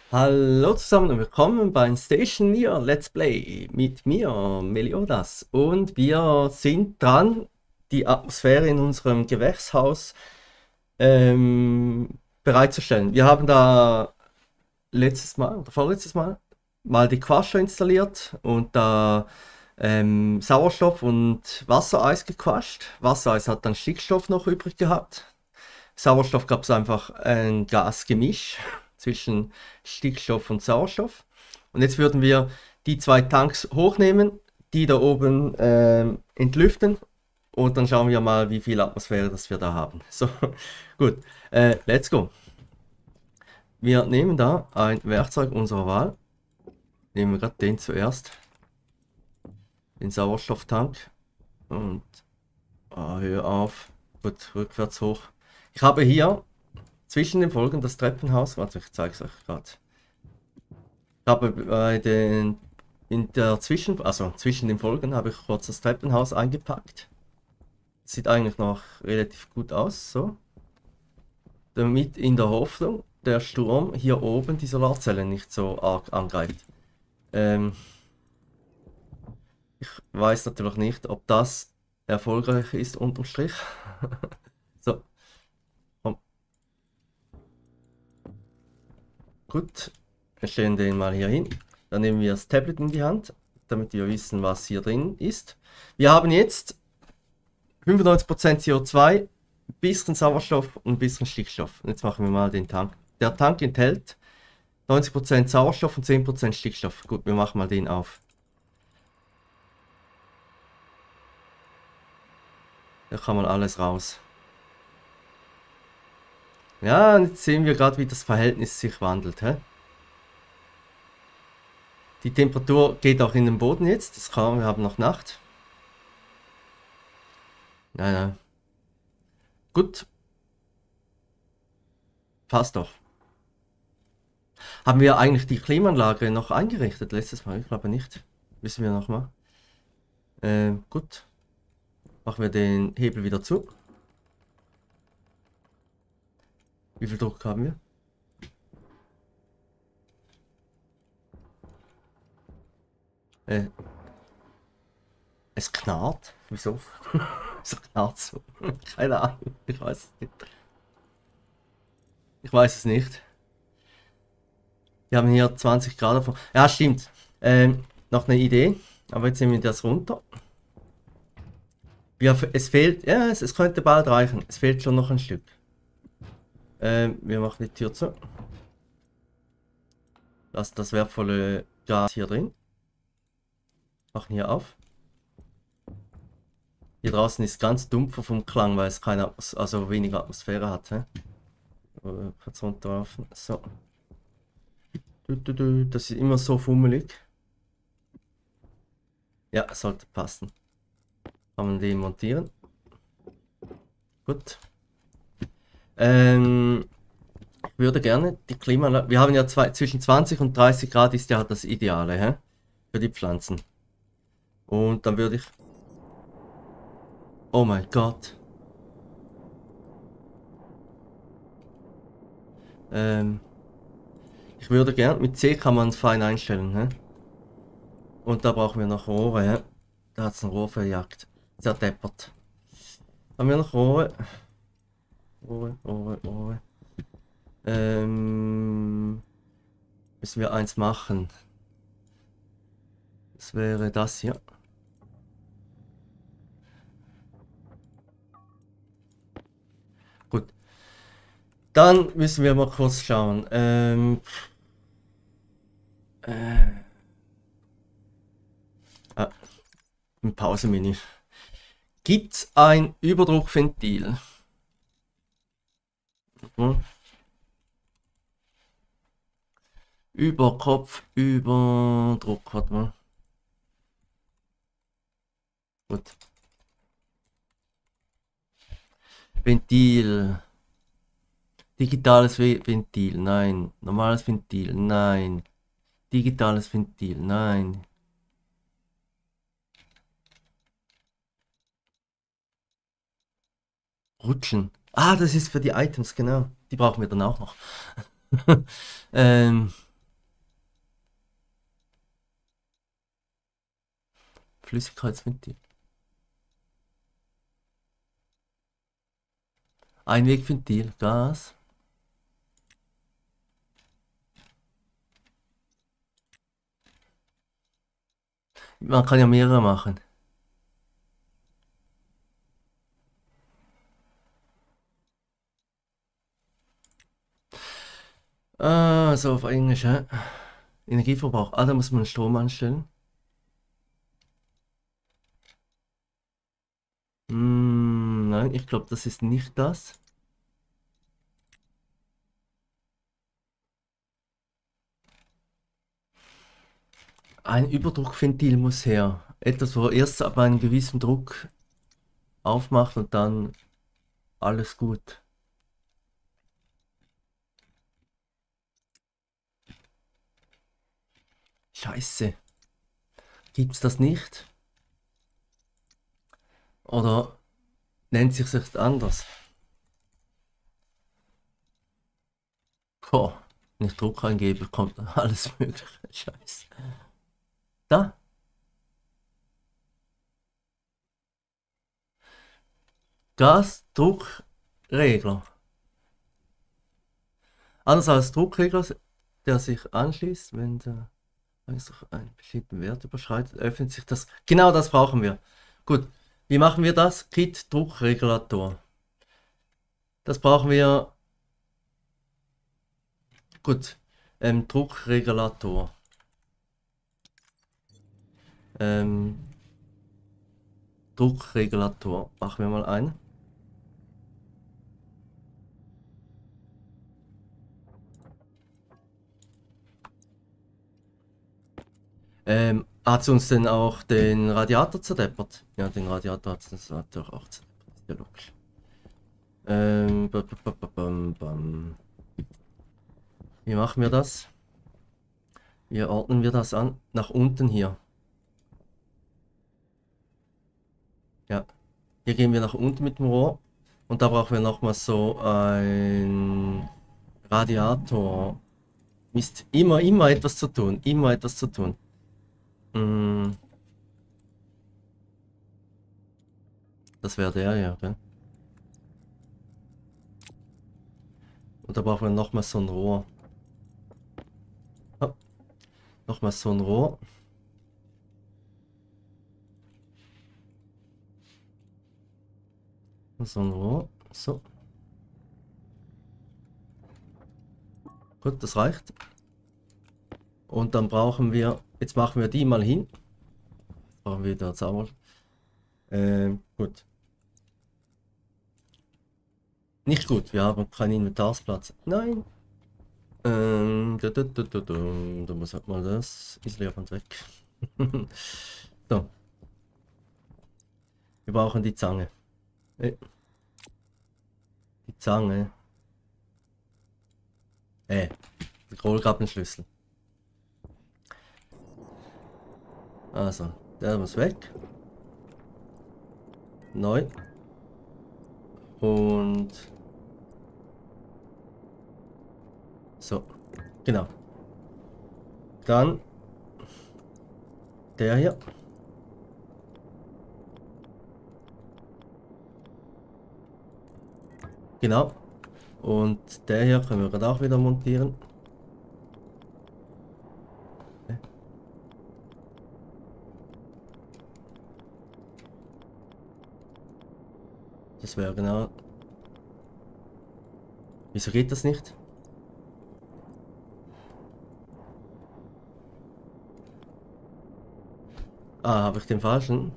Hallo zusammen und willkommen beim Station Near Let's Play mit mir, Meliodas. Und wir sind dran, die Atmosphäre in unserem Gewächshaus bereitzustellen. Wir haben da letztes Mal oder vorletztes Mal die Quascher installiert und da Sauerstoff und Wassereis gequatscht. Wassereis hat dann Stickstoff noch übrig gehabt. Sauerstoff gab es einfach ein Gasgemisch zwischen Stickstoff und Sauerstoff. Und jetzt würden wir die zwei Tanks hochnehmen, die da oben entlüften und dann schauen wir mal, wie viel Atmosphäre das wir da haben. So, gut, let's go. Wir nehmen da ein Werkzeug unserer Wahl. Nehmen wir gerade den zuerst, den Sauerstofftank. Und hör auf, gut, rückwärts hoch. Ich habe hier zwischen den Folgen das Treppenhaus, warte, ich zeige es euch gerade. Ich habe zwischen den Folgen habe ich kurz das Treppenhaus eingepackt. Sieht eigentlich noch relativ gut aus, so. Damit in der Hoffnung, der Sturm hier oben die Solarzellen nicht so arg angreift. Ich weiß natürlich nicht, ob das erfolgreich ist unterm Strich. So, komm. Gut, wir stellen den mal hier hin. Dann nehmen wir das Tablet in die Hand, damit wir wissen, was hier drin ist. Wir haben jetzt 95% CO2, ein bisschen Sauerstoff und ein bisschen Stickstoff. Und jetzt machen wir mal den Tank. Der Tank enthält 90% Sauerstoff und 10% Stickstoff. Gut, wir machen mal den auf. Da kann man alles raus. Ja, und jetzt sehen wir gerade, wie das Verhältnis sich wandelt. Hä? Die Temperatur geht auch in den Boden jetzt. Das kann, wir haben noch Nacht. Nein. Gut. Passt doch. Haben wir eigentlich die Klimaanlage noch eingerichtet letztes Mal? Ich glaube nicht. Wissen wir noch mal. Gut. Machen wir den Hebel wieder zu. Wie viel Druck haben wir? Es knarrt. Wieso? Wieso knarrt so? Keine Ahnung. Ich weiß es nicht. Ich weiß es nicht. Wir haben hier 20 Grad davon. Ja, stimmt. Noch eine Idee. Aber jetzt nehmen wir das runter. Es fehlt. Ja, es könnte bald reichen. Es fehlt schon noch ein Stück. Wir machen die Tür zu. Lassen das wertvolle Gas hier drin. Machen hier auf. Hier draußen ist ganz dumpfer vom Klang, weil es keine also weniger Atmosphäre hat. Hä? Kurz runterlaufen. So. Das ist immer so fummelig. Ja, sollte passen. Kann man den montieren. Gut. Ich würde gerne die Klimaanlage. Wir haben ja zwischen 20 und 30 Grad ist ja das Ideale, hä? Für die Pflanzen. Und dann würde ich. Oh mein Gott. Ich würde gern, mit C kann man es fein einstellen, hä? Und da brauchen wir noch Rohre, hä? Da hat es ein Rohr verjagt. Sehr deppert. Haben wir noch Rohre? Rohre. Müssen wir eins machen. Das wäre das hier. Gut. Dann müssen wir mal kurz schauen. Ein Pause-Menü. Gibt's ein Überdruckventil? Überkopf, Überdruck, warte mal. Gut. Ventil. Digitales Ventil, nein. Normales Ventil, nein. Digitales Ventil, nein. Rutschen. Ah, das ist für die Items, genau. Die brauchen wir dann auch noch. Flüssigkeitsventil. Einwegventil, Gas. Man kann ja mehrere machen. Ah, so auf Englisch, hä? Energieverbrauch. Ah, da muss man Strom anstellen. Nein, ich glaube, das ist nicht das. Ein Überdruckventil muss her. Etwas, wo erst ab einem gewissen Druck aufmacht und dann alles gut. Scheiße. Gibt's das nicht? Oder nennt sich das anders? Boah, wenn ich Druck eingebe, kommt alles mögliche. Scheiße. Da? Gasdruckregler. Anders als Druckregler, der sich anschließt, wenn der einen bestimmten Wert überschreitet, öffnet sich das. Genau das brauchen wir. Gut, wie machen wir das? Kit Druckregulator. Das brauchen wir. Gut, Druckregulator. Ähm, Druckregulator. Machen wir mal ein. Hat sie uns denn auch den Radiator zerdeppert? Ja, den Radiator hat es natürlich auch zerdeppert. Ist ja logisch. Wie machen wir das? Wie ordnen wir das an? Nach unten hier. Ja. Hier gehen wir nach unten mit dem Rohr. Und da brauchen wir nochmal so ein Radiator. Mist, immer etwas zu tun. Immer etwas zu tun. Das wäre der, ja, gell? Und da brauchen wir nochmal so ein Rohr. Oh, nochmal so ein Rohr. So ein Rohr. So. Gut, das reicht. Und dann brauchen wir, jetzt machen wir die mal hin. Brauchen wir da Zauber. Gut. Nicht gut, wir haben keinen Inventarsplatz. Nein. Da muss halt mal das Isolierband weg. So. Wir brauchen die Zange. Die Zange. Der Kohlgabelschlüssel. Also, der muss weg. Neu. Und so. Genau. Dann der hier. Genau. Und der hier können wir gerade auch wieder montieren. Das wäre genau. Wieso geht das nicht? Ah, habe ich den falschen?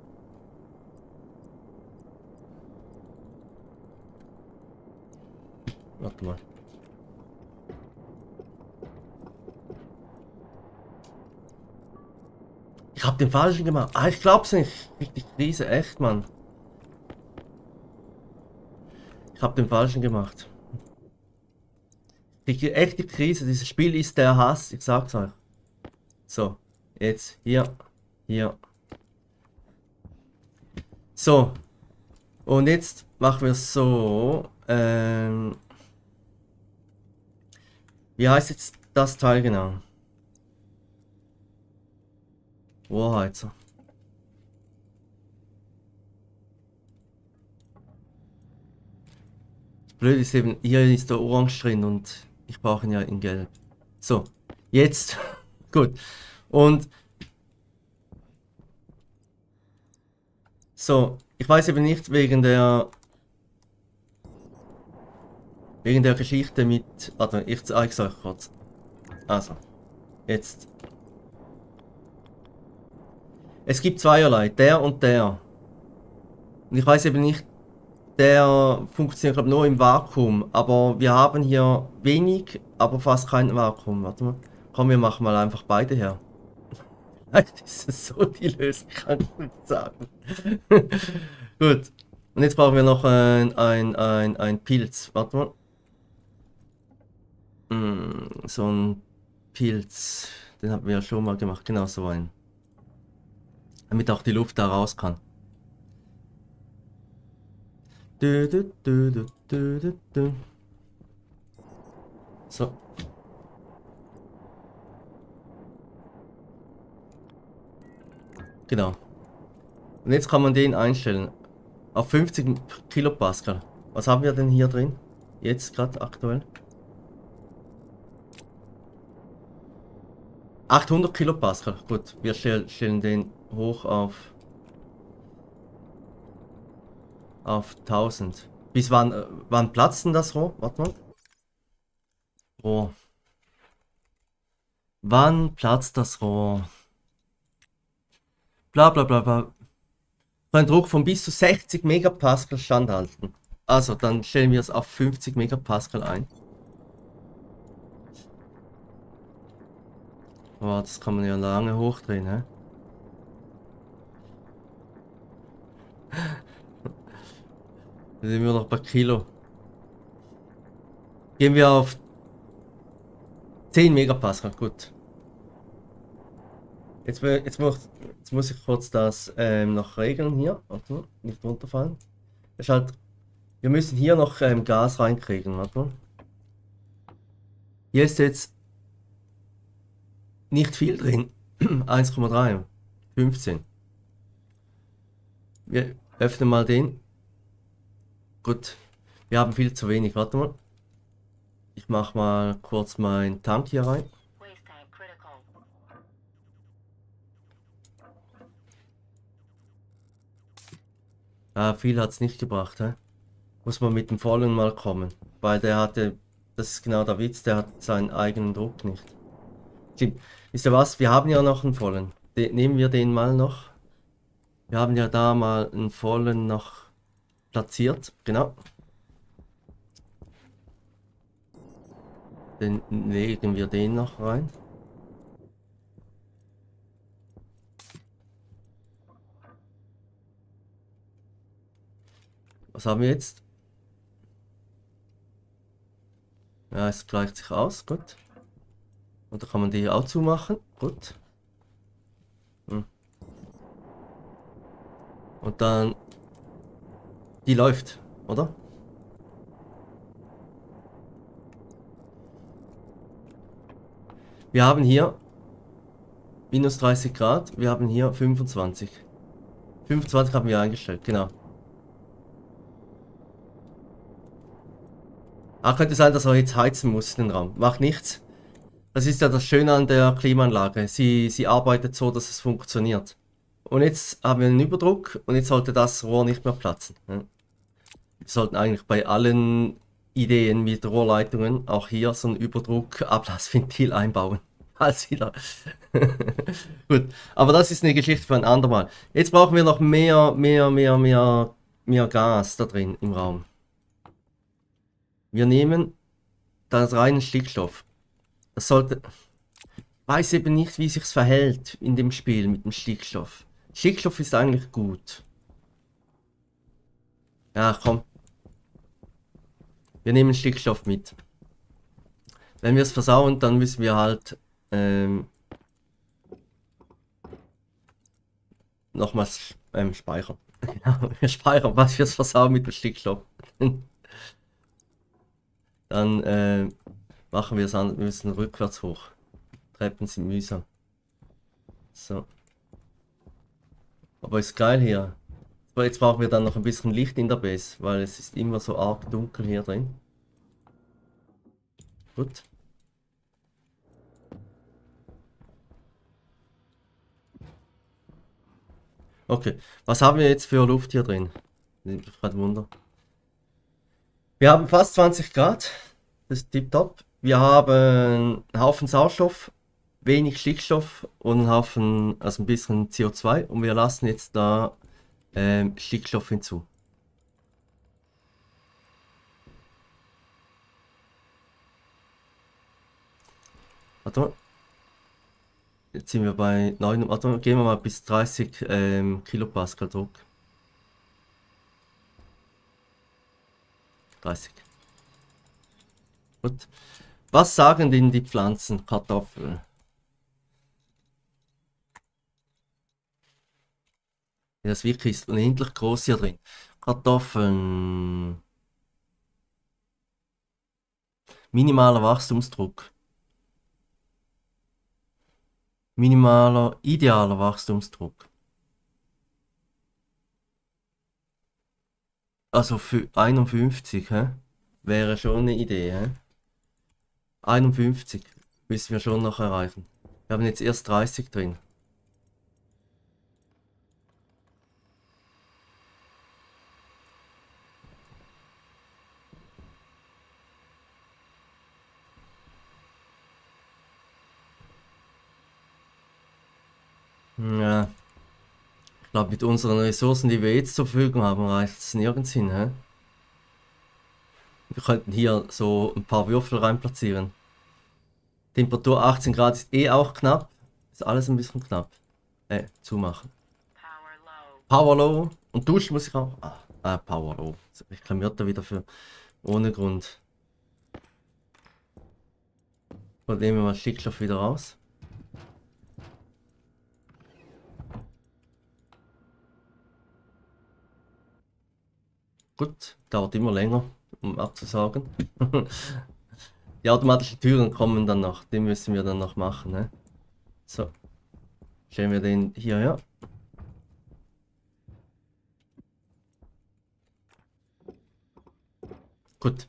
Warte mal. Ich habe den falschen gemacht. Ah, ich glaub's nicht. Richtig Krise, echt, Mann. Ich habe den falschen gemacht. Die echte Krise, dieses Spiel ist der Hass, ich sag's euch. So, jetzt hier, hier. So, und jetzt machen wir es so. Wie heißt jetzt das Teil genau? Rohrheizer. Blöd ist eben, hier ist der Orange drin und ich brauche ihn ja in Gelb. So, jetzt. Gut. Und so, ich weiß eben nicht wegen der Geschichte mit. Warte, ich zeige es euch kurz. Also, jetzt. Es gibt zweierlei, der und der. Und ich weiß eben nicht, der funktioniert glaube nur im Vakuum, aber wir haben hier wenig, aber fast kein Vakuum. Warte mal. Komm, wir machen mal einfach beide her. Vielleicht ist es so die Lösung, kann ich nicht sagen. Gut. Und jetzt brauchen wir noch ein Pilz. Warte mal. So ein Pilz. Den haben wir ja schon mal gemacht. Genau so einen. Damit auch die Luft da raus kann. Du, du, du, du, du, du, du. So. Genau. Und jetzt kann man den einstellen. Auf 50 Kilopascal. Was haben wir denn hier drin? Jetzt gerade aktuell. 800 Kilopascal. Gut, wir stellen den hoch auf 1000. Bis wann platzt denn das Rohr? Warte mal. Rohr. Wann platzt das Rohr? Bla bla bla bla. Ein Druck von bis zu 60 Megapascal standhalten. Also, dann stellen wir es auf 50 Megapascal ein. Oh, das kann man ja lange hochdrehen, hä? Da sind wir noch bei Kilo. Gehen wir auf 10 Megapascal, gut. Jetzt muss ich kurz das noch regeln hier. Warte mal, nicht runterfallen. Das ist halt, wir müssen hier noch Gas reinkriegen. Warte mal. Hier ist jetzt nicht viel drin. 1,3. 15. Wir öffnen mal den. Gut. Wir haben viel zu wenig. Warte mal. Ich mache mal kurz meinen Tank hier rein. Ah, viel hat es nicht gebracht, hä? Muss man mit dem vollen mal kommen. Weil der hatte, das ist genau der Witz, der hat seinen eigenen Druck nicht. Stimmt. Wisst ihr was? Wir haben ja noch einen vollen. Nehmen wir den mal noch. Wir haben ja da mal einen vollen noch platziert. Genau. Dann legen wir den noch rein. Was haben wir jetzt? Ja, es gleicht sich aus. Gut. Und da kann man die hier auch zumachen. Gut. Und dann... Die läuft, oder? Wir haben hier minus 30 Grad. Wir haben hier 25. 25 haben wir eingestellt, genau. Ah, könnte sein, dass er jetzt heizen muss, den Raum. Macht nichts. Das ist ja das Schöne an der Klimaanlage. Sie arbeitet so, dass es funktioniert. Und jetzt haben wir einen Überdruck und jetzt sollte das Rohr nicht mehr platzen. Wir sollten eigentlich bei allen Ideen mit Rohrleitungen auch hier so ein Überdruck-Ablassventil einbauen. Als wieder. Gut, aber das ist eine Geschichte für ein andermal. Jetzt brauchen wir noch mehr Gas da drin im Raum. Wir nehmen das reinen Stickstoff. Das sollte... Ich weiß eben nicht, wie sich's verhält in dem Spiel mit dem Stickstoff. Stickstoff ist eigentlich gut. Ja, komm. Wir nehmen Stickstoff mit. Wenn wir es versauen, dann müssen wir halt nochmals speichern. Genau, wir speichern, was wir es versauen mit dem Stickstoff. Dann machen wir es an, wir müssen rückwärts hoch. Treppen sind mühsam. So. Aber ist geil hier. Jetzt Aber jetzt brauchen wir dann noch ein bisschen Licht in der Base, weil es ist immer so arg dunkel hier drin. Gut. Okay, was haben wir jetzt für Luft hier drin? Nimmt mich gerade Wunder. Wir haben fast 20 Grad, das ist tipptopp. Wir haben einen Haufen Sauerstoff, wenig Stickstoff und einen Haufen, also ein bisschen CO2 und wir lassen jetzt da Stickstoff hinzu. Warte mal. Jetzt sind wir bei 9, warte mal, gehen wir mal bis 30 Kilopascal Druck. 30. Gut. Was sagen denn die Pflanzen, Kartoffeln? Ja, das wirklich ist unendlich groß hier drin. Kartoffeln. Minimaler Wachstumsdruck. Idealer Wachstumsdruck. Also für 51, hä? Wäre schon eine Idee, hä? 51 müssen wir schon noch erreichen. Wir haben jetzt erst 30 drin. Ja, ich glaube, mit unseren Ressourcen, die wir jetzt zur Verfügung haben, reicht es nirgends hin, hä? Wir könnten hier so ein paar Würfel rein platzieren. Temperatur 18 Grad ist eh auch knapp. Ist alles ein bisschen knapp. Zumachen. Power Low. Und duschen muss ich auch. Power Low. Ich klamiert da wieder für. Ohne Grund. Und nehmen wir mal Stickstoff wieder raus. Gut, dauert immer länger, um abzusagen. Die automatischen Türen kommen dann noch, den müssen wir dann noch machen. Ne? So, stellen wir den hierher. Gut.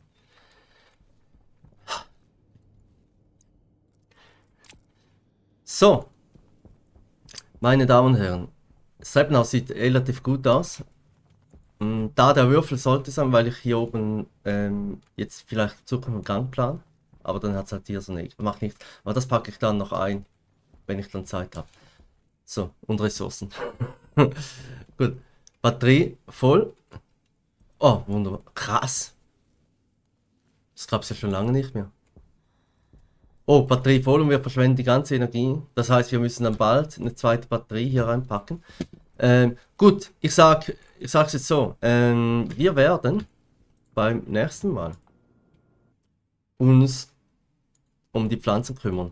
So, meine Damen und Herren, das Treppenhaus sieht relativ gut aus. Da der Würfel sollte sein, weil ich hier oben jetzt vielleicht Zukunft einen Gang plan. Aber dann hat es halt hier so nicht. Macht nichts. Aber das packe ich dann noch ein, wenn ich dann Zeit habe. So, und Ressourcen. Gut. Batterie voll. Oh, wunderbar. Krass. Das gab es ja schon lange nicht mehr. Oh, Batterie voll und wir verschwenden die ganze Energie. Das heißt, wir müssen dann bald eine zweite Batterie hier reinpacken. Gut, ich sag's jetzt so. Wir werden beim nächsten Mal uns um die Pflanzen kümmern.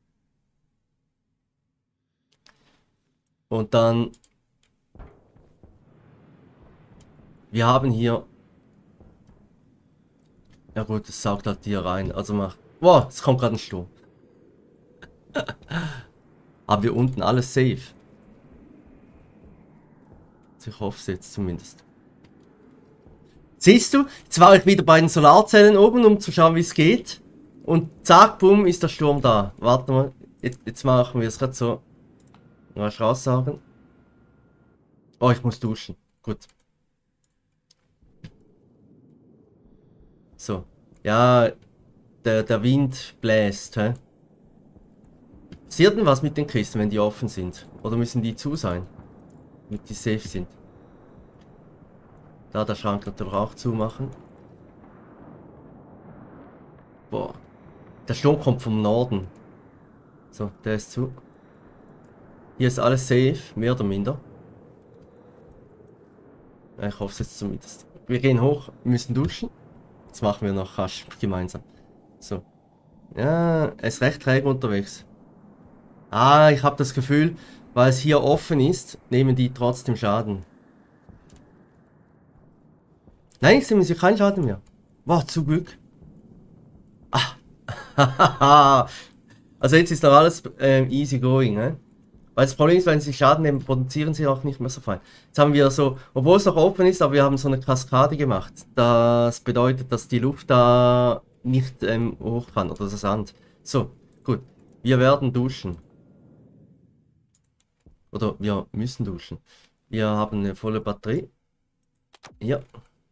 Und dann, wir haben hier, ja gut, es saugt halt hier rein. Also macht, wow, es kommt gerade ein Sturm. Haben wir unten alles safe? Ich hoffe es jetzt zumindest. Siehst du, jetzt war ich wieder bei den Solarzellen oben, um zu schauen, wie es geht. Und zack, bumm, ist der Sturm da. Warte mal, jetzt machen wir es gerade so. Was raussagen. Oh, ich muss duschen. Gut. So. Ja, der Wind bläst, hä? Passiert denn was mit den Kisten, wenn die offen sind? Oder müssen die zu sein? Damit die safe sind. Da der Schrank natürlich auch zumachen. Boah. Der Sturm kommt vom Norden. So, der ist zu. Hier ist alles safe, mehr oder minder. Ja, ich hoffe es jetzt zumindest. Wir gehen hoch, müssen duschen. Das machen wir noch rasch gemeinsam. So. Ja, es ist recht träge unterwegs. Ich habe das Gefühl, weil es hier offen ist, nehmen die trotzdem Schaden. Nein, jetzt nehmen sie keinen Schaden mehr. Wow, zum Glück. Also jetzt ist doch alles easy going, ne? Weil das Problem ist, wenn sie Schaden nehmen, produzieren sie auch nicht mehr so fein. Jetzt haben wir so, obwohl es noch offen ist, aber wir haben so eine Kaskade gemacht. Das bedeutet, dass die Luft da nicht hoch kann oder das Sand. So, gut. Wir werden duschen. Oder wir müssen duschen. Wir haben eine volle Batterie. Ja.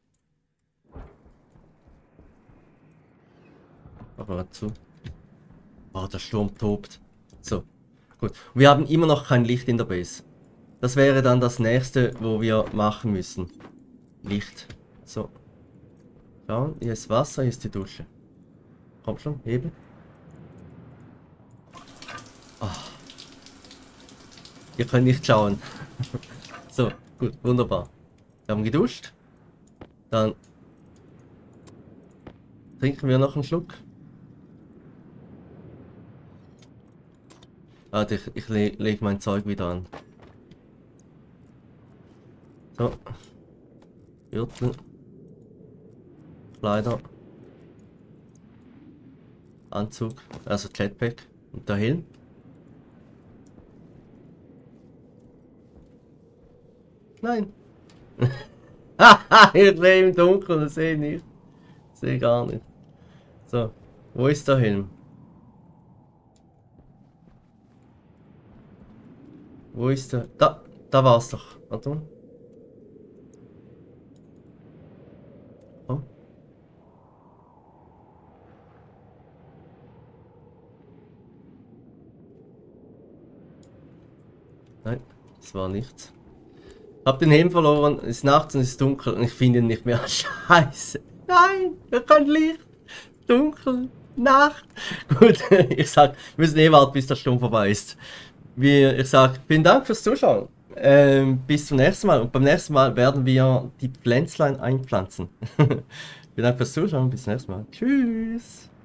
Aber zu. Oh, der Sturm tobt. So, gut. Wir haben immer noch kein Licht in der Base. Das wäre dann das nächste, wo wir machen müssen. Licht. So. Schauen, hier ist Wasser, hier ist die Dusche. Komm schon, heben. Ah. Ihr könnt nicht schauen. So, gut, wunderbar. Wir haben geduscht. Dann trinken wir noch einen Schluck. Warte, ich lege mein Zeug wieder an. So. Gürtel. Kleider. Anzug. Also Jetpack. Und der Helm. Nein. Haha, ich stehe im Dunkeln und sehe nicht. Sehe gar nicht. So. Wo ist der Helm? Wo ist der? Da war's doch. Warte mal. Oh. Nein, das war nichts. Hab den Helm verloren, ist nachts und es ist dunkel und ich finde ihn nicht mehr. Scheiße. Nein, kein Licht. Dunkel. Nacht. Gut, ich sag, wir müssen eh warten, bis der Sturm vorbei ist. Ich sag, vielen Dank fürs Zuschauen. Bis zum nächsten Mal. Und beim nächsten Mal werden wir die Pflänzlein einpflanzen. Vielen Dank fürs Zuschauen. Bis zum nächsten Mal. Tschüss.